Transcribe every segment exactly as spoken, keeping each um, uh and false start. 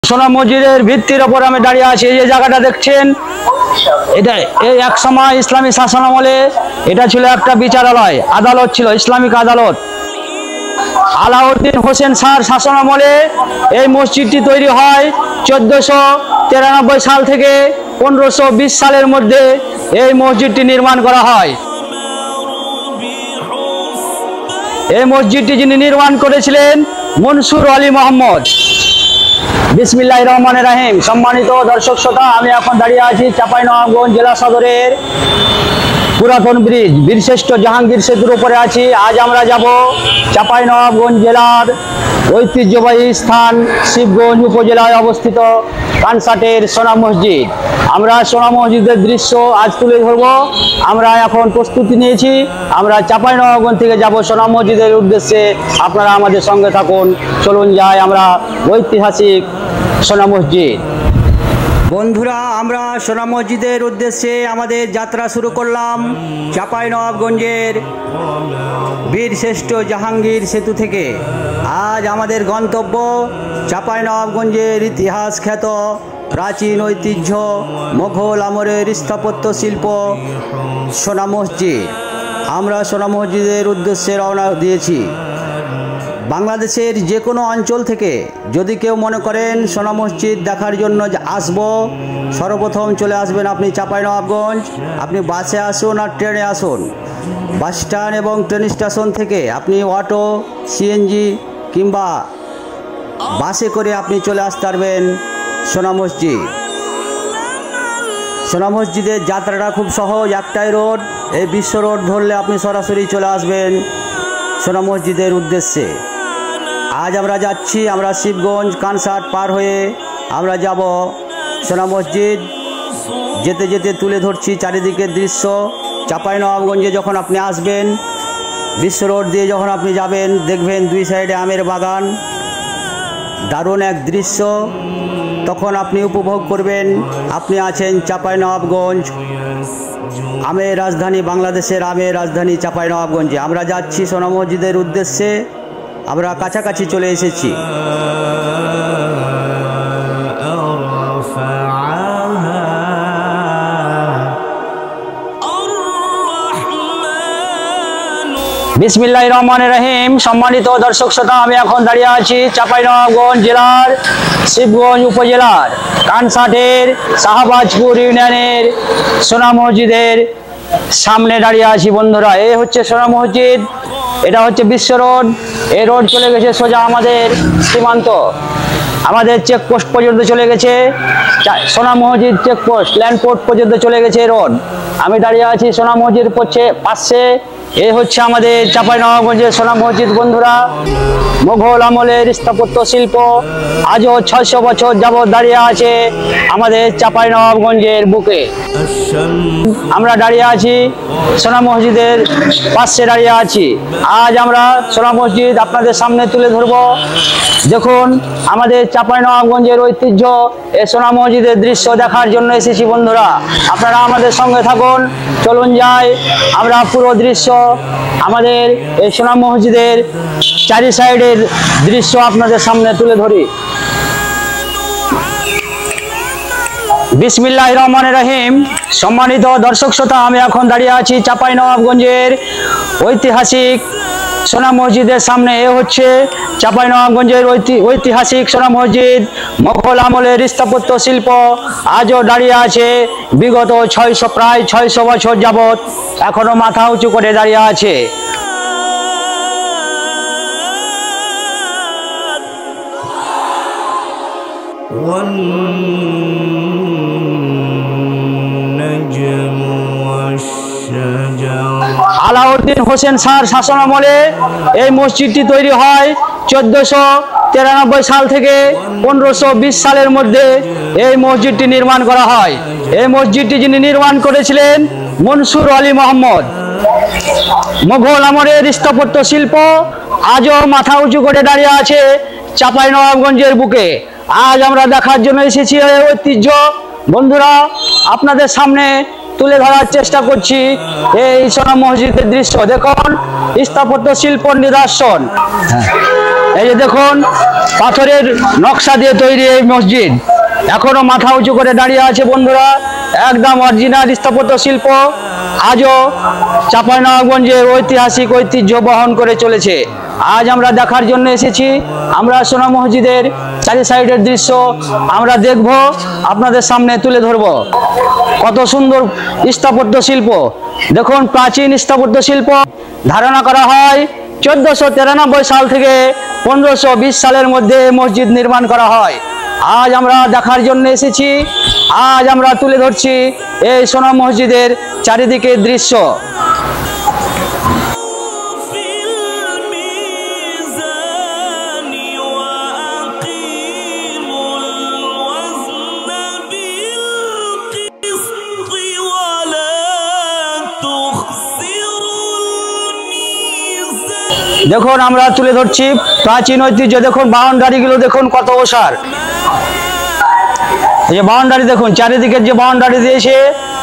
সোনা মসজিদের ভিত্তির ওপর আমি দাঁড়িয়ে আছি। এই যে জায়গাটা দেখছেন, এটা এই এক সময় ইসলামী শাসন আমলে এটা ছিল একটা বিচারালয়, আদালত ছিল, ইসলামিক আদালত। আলাউদ্দিন হোসেন শাহর শাসন আমলে এই মসজিদটি তৈরি হয় চোদ্দশো তিরানব্বই সাল থেকে পনেরোশো বিশ সালের মধ্যে এই মসজিদটি নির্মাণ করা হয়। এই মসজিদটি যিনি নির্মাণ করেছিলেন মনসুর আলী মোহাম্মদ। বিসমিল্লাহির রহমানির রহিম। সম্মানিত দর্শক শ্রোতা, আমি এখন দাঁড়িয়ে আছি চাঁপাইনবাবগঞ্জ জেলা সদরের পুরাতন ব্রিজ বীরশ্রেষ্ঠ জাহাঙ্গীর সেতুর উপরে আছি। আজ আমরা যাব চাঁপাইনবাবগঞ্জ জেলার ঐতিহ্যবাহী স্থান শিবগঞ্জ উপজেলায় অবস্থিত কানসাটের সোনা মসজিদ। আমরা সোনা মসজিদের দৃশ্য আজ তুলে ধরব। আমরা এখন প্রস্তুতি নিয়েছি, আমরা চাঁপাইনবাবগঞ্জ থেকে যাব সোনা মসজিদের উদ্দেশ্যে। আপনারা আমাদের সঙ্গে থাকুন, চলুন যাই আমরা ঐতিহাসিক সোনা মসজিদ। বন্ধুরা, আমরা সোনা মসজিদের উদ্দেশ্যে আমাদের যাত্রা শুরু করলাম চাঁপাইনবাবগঞ্জের বীরশ্রেষ্ঠ জাহাঙ্গীর সেতু থেকে। আজ আমাদের গন্তব্য চাঁপাইনবাবগঞ্জের ইতিহাস খ্যাত প্রাচীন ঐতিহ্য মোঘল আমলের স্থাপত্য শিল্প সোনা মসজিদ। আমরা সোনা মসজিদের উদ্দেশ্যে রওনা দিয়েছি। বাংলাদেশের যে কোনো অঞ্চল থেকে যদি কেউ মনে করেন সোনা মসজিদ দেখার জন্য আসব, সর্বপ্রথম চলে আসবেন আপনি চাঁপাইনবাবগঞ্জ। আপনি বাসে আসুন আর ট্রেনে আসুন। বাস স্ট্যান্ড এবং ট্রেন স্টেশন থেকে আপনি অটো, সিএনজি কিংবা বাসে করে আপনি চলে আসতে পারবেন সোনা মসজিদ। সোনা মসজিদের যাত্রাটা খুব সহজ, একটাই রোড, এই বিশ্ব রোড ধরলে আপনি সরাসরি চলে আসবেন সোনা মসজিদের উদ্দেশ্যে। আজ আমরা যাচ্ছি, আমরা শিবগঞ্জ কানসাট পার হয়ে আমরা যাব সোনা মসজিদ। যেতে যেতে তুলে ধরছি চারিদিকের দৃশ্য। চাঁপাইনবাবগঞ্জে যখন আপনি আসবেন, বিশ্ব রোড দিয়ে যখন আপনি যাবেন, দেখবেন দুই সাইডে আমের বাগান, দারুণ এক দৃশ্য। তখন আপনি উপভোগ করবেন আপনি আছেন চাঁপাইনবাবগঞ্জ, আমের রাজধানী, বাংলাদেশের আমের রাজধানী চাঁপাইনবাবগঞ্জে। আমরা যাচ্ছি সোনা মসজিদের উদ্দেশ্যে, আমরা কাছাকাছি চলে এসেছি। বিসমিল্লাহির রহমানির রহিম। সম্মানিত দর্শক শ্রোতা, আমি এখন দাঁড়িয়ে আছি চাঁপাইনবাবগঞ্জ জেলার শিবগঞ্জ উপজেলার কানসাটের শাহবাজপুর ইউনিয়নের সোনা মসজিদের সামনে দাঁড়িয়ে আছি। বন্ধুরা, এই হচ্ছে সোনা মসজিদ, এটা হচ্ছে বিশ্ব রোড। এই রোড চলে গেছে সোজা আমাদের সীমান্ত, আমাদের চেকপোস্ট পর্যন্ত চলে গেছে। সোনা মসজিদ চেকপোস্ট ল্যান্ডপোর্ট পর্যন্ত চলে গেছে এই রোড। আমি দাঁড়িয়ে আছি সোনা মসজিদ পাশে। এই হচ্ছে আমাদের চাঁপাইনবাবগঞ্জের সোনা মসজিদ। বন্ধুরা, মোঘল আমলের স্থাপত্য শিল্প আজও ছয়শো বছর যাবৎ দাঁড়িয়ে আছে আমাদের চাঁপাইনবাবগঞ্জের বুকে। আমরা দাঁড়িয়ে আছি সোনা মসজিদের পাশে দাঁড়িয়ে আছি। আজ আমরা সোনা মসজিদ আপনাদের সামনে তুলে ধরব। দেখুন, আমাদের চাঁপাইনবাবগঞ্জের ঐতিহ্য এই সোনা মসজিদের দৃশ্য দেখার জন্য এসেছি। বন্ধুরা, আপনারা আমাদের সঙ্গে থাকুন, চলুন যাই আমরা পুরো দৃশ্য, আমাদের এই সোনা মসজিদের চারি সাইডের দৃশ্য আপনাদের সামনে তুলে ধরি। বিসমিল্লাহির রহমানির রহিম। সম্মানিত দর্শক শ্রোতা, আমি এখন দাঁড়িয়ে আছি চাঁপাইনবাবগঞ্জের ঐতিহাসিক সোনা মসজিদের সামনে। এ হচ্ছে চাঁপাইনবাবগঞ্জের ঐতিহাসিক সোনা মসজিদ, মোঘল আমলের স্থাপত্য শিল্প আজও দাঁড়িয়ে আছে বিগত ছয়শো প্রায় ছয়শো বছর যাবৎ, এখনো মাথা উঁচু করে দাঁড়িয়ে আছে। আলাউদ্দিন হোসেন শাহর শাসন আমলে এই মসজিদটি তৈরি হয় চোদ্দশো তিরানব্বই সাল থেকে পনেরোশো বিশ সালের মধ্যে এই মসজিদটি নির্মাণ করা হয়। এই মসজিদটি যিনি নির্মাণ করেছিলেন মনসুর আলী মোহাম্মদ। মোঘল আমলের স্থাপত্য শিল্প আজও মাথা উঁচু করে দাঁড়িয়ে আছে চাঁপাইনবাবগঞ্জের বুকে। আজ আমরা দেখার জন্য এসেছি এই ঐতিহ্য। বন্ধুরা, আপনাদের সামনে তুলে ধরার চেষ্টা করছি এই সোনা মসজিদের দৃশ্য। দেখুন, স্থাপত্য শিল্প নিদর্শন। এই যে দেখুন পাথরের নকশা দিয়ে তৈরি এই মসজিদ, এখনো মাথা উঁচু করে দাঁড়িয়ে আছে বন্ধুরা, একদম অরিজিনাল স্থাপত্য শিল্প আজও চাঁপাইনবাবগঞ্জের ঐতিহাসিক ঐতিহ্য বহন করে চলেছে। আজ আমরা দেখার জন্য এসেছি, আমরা সোনা মসজিদের চারি সাইডের দৃশ্য আমরা দেখব, আপনাদের সামনে তুলে ধরব। কত সুন্দর স্থাপত্য শিল্প দেখুন, প্রাচীন স্থাপত্য শিল্প। ধারণা করা হয় চোদ্দশো তিরানব্বই সাল থেকে পনেরোশো বিশ সালের মধ্যে মসজিদ নির্মাণ করা হয়। আজ আমরা দেখার জন্য এসেছি, আজ আমরা তুলে ধরছি এই সোনা মসজিদের চারিদিকের দৃশ্য। দেখুন আমরা তুলে ধরছি প্রাচীন ঐতিহ্য। দেখুন বাউন্ডারিগুলো দেখুন কত ওসার, এই যে বাউন্ডারি দেখুন, চারিদিকের যে বাউন্ডারি দিয়েছে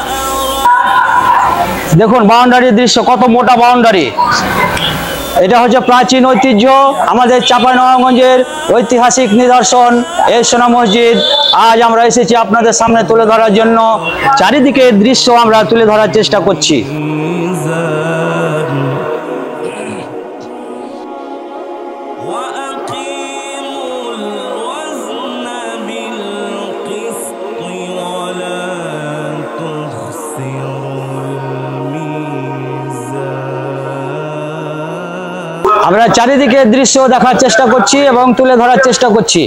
দেখুন, বাউন্ডারির দৃশ্য কত মোটা বাউন্ডারি। এটা হচ্ছে প্রাচীন ঐতিহ্য, আমাদের চাঁপাইনবাবগঞ্জের ঐতিহাসিক নিদর্শন এই সোনা মসজিদ। আজ আমরা এসেছি আপনাদের সামনে তুলে ধরার জন্য, চারিদিকের দৃশ্য আমরা তুলে ধরার চেষ্টা করছি। আমরা চারিদিকে দৃশ্য দেখার চেষ্টা করছি এবং তুলে ধরার চেষ্টা করছি।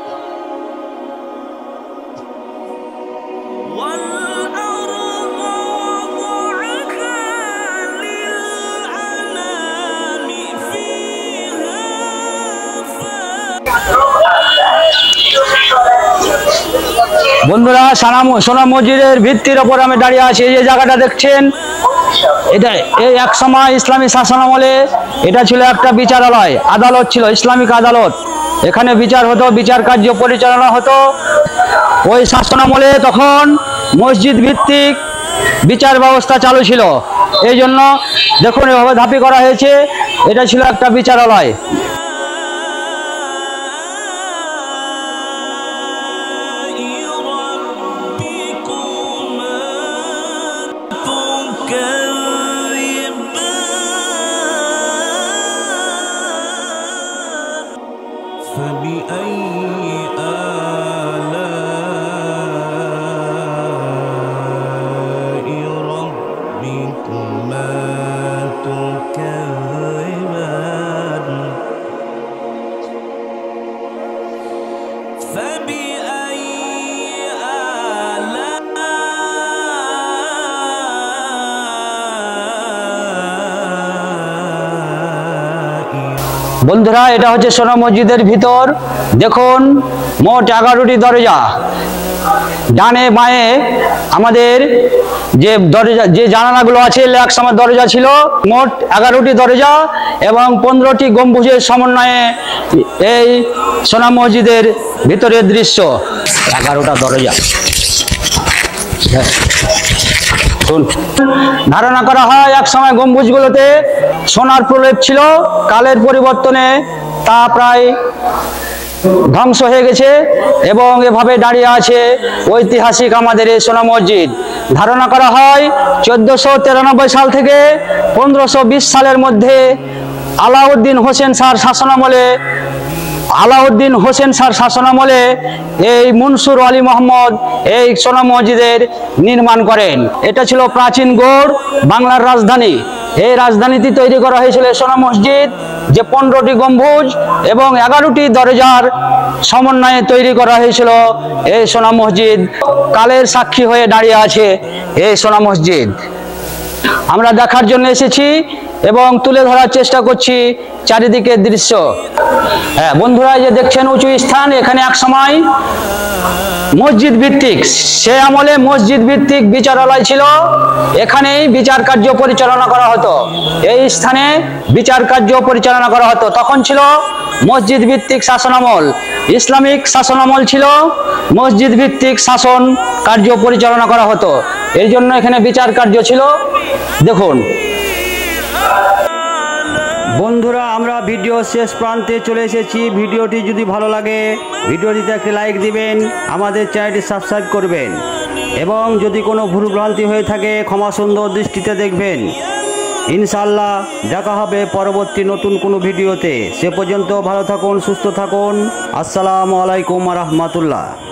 বন্ধুরা সোনা মসজিদের ভিত্তির ওপর আমি দাঁড়িয়ে আছি। এই যে জায়গাটা দেখছেন, এটা এই এক সময় ইসলামী শাসন আমলে এটা ছিল একটা বিচারালয়, আদালত ছিল, ইসলামিক আদালত। এখানে বিচার হতো, বিচার কার্য পরিচালনা হতো। ওই শাসন আমলে তখন মসজিদ ভিত্তিক বিচার ব্যবস্থা চালু ছিল, এই জন্য দেখুন এভাবে ধাপি করা হয়েছে। এটা ছিল একটা বিচারালয়। বন্ধুরা এটা হচ্ছে সোনা মসজিদের ভিতর। দেখুন মোট এগারোটি দরজা, ডানে বাঁয়ে আমাদের যে দরজা যে জানালাগুলো আছে এক সময় দরজা ছিল, মোট এগারোটি দরজা এবং পনেরোটি গম্বুজের সমন্বয়ে এই সোনা মসজিদের ভিতরের দৃশ্য। এগারোটা দরজা। ধারণা করা হয় এক সময় গম্বুজগুলোতে সোনার প্রলেপ ছিল, কালের পরিবর্তনে তা প্রায় ধ্বংস হয়ে গেছে এবং এভাবে দাঁড়িয়ে আছে ঐতিহাসিক আমাদের এই সোনা মসজিদ। ধারণা করা হয় চোদ্দশো তিরানব্বই সাল থেকে পনেরোশো বিশ সালের মধ্যে আলাউদ্দিন হোসেন শাহর শাসনামলে আলাউদ্দিন হোসেন শাহর শাসনামলে এই মনসুর আলী মোহাম্মদ এই সোনা মসজিদের নির্মাণ করেন। এটা ছিল প্রাচীন গড়, বাংলার রাজধানী। এই রাজধানীটি তৈরি করা হয়েছিল সোনা মসজিদ, যে পনেরোটি গম্বুজ এবং এগারোটি দরজার সমন্বয়ে তৈরি করা হয়েছিল এই সোনা মসজিদ। কালের সাক্ষী হয়ে দাঁড়িয়ে আছে এই সোনা মসজিদ। আমরা দেখার জন্য এসেছি এবং তুলে ধরার চেষ্টা করছি চারিদিকের দৃশ্য। হ্যাঁ বন্ধুরা, যে দেখছেন উঁচু স্থান, এখানে এক সময় মসজিদ ভিত্তিক, সে আমলে মসজিদ ভিত্তিক বিচারালয় ছিল। এখানেই বিচার কার্য পরিচালনা করা হতো, এই স্থানে বিচার কার্য পরিচালনা করা হতো। তখন ছিল মসজিদ ভিত্তিক শাসনামল, ইসলামিক শাসনামল ছিল, মসজিদ ভিত্তিক শাসন কার্য পরিচালনা করা হতো। এই জন্য এখানে বিচার কার্য ছিল। দেখুন বন্ধুরা, আমরা ভিডিও শেষ প্রান্তে চলে এসেছি। ভিডিওটি যদি ভালো লাগে ভিডিওটিতে একটি লাইক দিবেন, আমাদের চ্যানেলটি সাবস্ক্রাইব করবেন এবং যদি কোনো ভুলভ্রান্তি হয়ে থাকে ক্ষমা সুন্দর দৃষ্টিতে দেখবেন। ইনশাআল্লাহ দেখা হবে পরবর্তী নতুন কোনো ভিডিওতে। সে পর্যন্ত ভালো থাকুন, সুস্থ থাকুন। আসসালামু আলাইকুম ওয়া রাহমাতুল্লাহ।